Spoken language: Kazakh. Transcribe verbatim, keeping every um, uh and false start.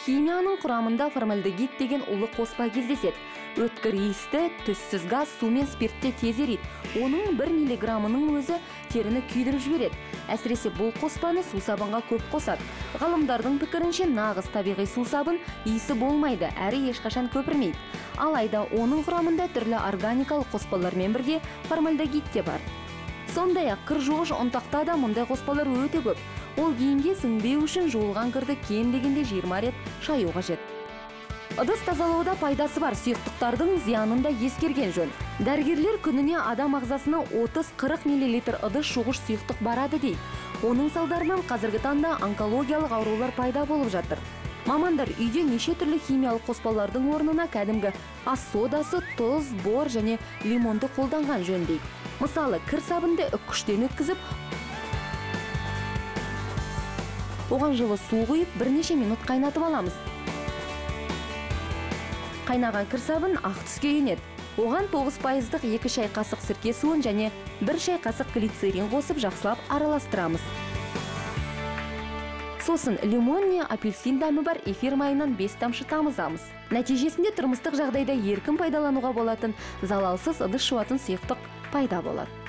Химияның құрамында формальдегид деген улы қоспа кездеседі. Өткір иісті, түссіз газ су мен спиртте тез ериді. Оның бір миллиграммының өзі теріні күйдіріп жібереді. Әсіресе бұл қоспаны сусабынға көп қосады. Ғалымдардың пікірінше нағыз табиғи сусабын иісі болмайды, әрі ешқашан көпірмейді. Алайда оның құрамында түрлі органикалық қоспалармен бірге формальдегид те бар. Сондай-ақ кір жуғыш ұнтақта да мұндай қоспалар өте көп. Ол киімге сіңбеу үшін жуылған кірді кем дегенде жиырма рет шаю қажет. Ыдыс тазалауда пайдасы бар, сұйықтықтардың зиянын да ескерген жөн. Дәрігерлер күніне адам ағзасына отыз-қырық миллилитр ыдыс жуғыш сұйықтық барады дейді. Оның салдарынан қазіргі таңда онкологиялық аурулар пайда болып жатыр. Мамандар үйде неше түрлі химиялық қоспалардың орнына кәдімгі ас содасы, тұз, бор және лимонды қолданған жөн дейді. Мысалы, кір сабынды үккіштен өткізіп, оған жылы су құйып, бірнеше минут қайнатып аламыз. Қайнаған кір сабын ақ түске енеді. Оған тоғыз пайыздық екі шай қасық сірке суын және бір шай қасық глицерин қосып жақсылап араластырамыз. Сосын лимон не апельсин дәмі бар эфир майынан бес тамшы тамызамыз. Нәтижесінде тұрмыстық жағдайда еркін пайдалануға болатын залалсыз ыдыс жуатын сұйықтық пайда болады.